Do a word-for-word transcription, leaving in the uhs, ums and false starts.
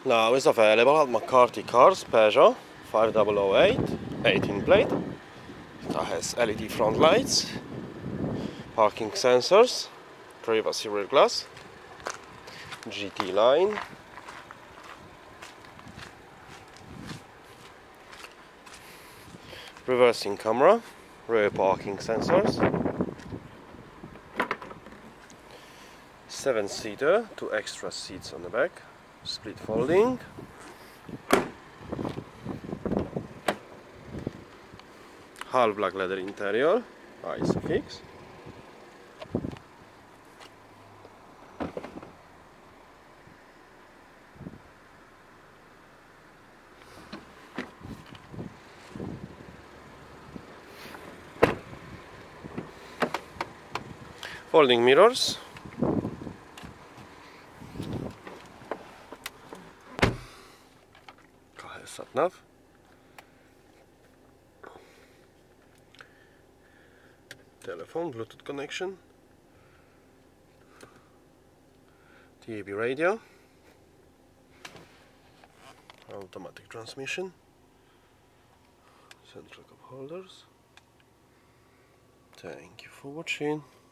Now is available at McCarthy Cars Peugeot five thousand eight, eighteen plate. It has L E D front lights, parking sensors, privacy rear glass, G T line, reversing camera, rear parking sensors, seven seater, two extra seats on the back, split folding, half black leather interior, ISOFIX, folding mirrors, sat nav, telephone, Bluetooth connection, T A B radio, automatic transmission, central cup holders. Thank you for watching.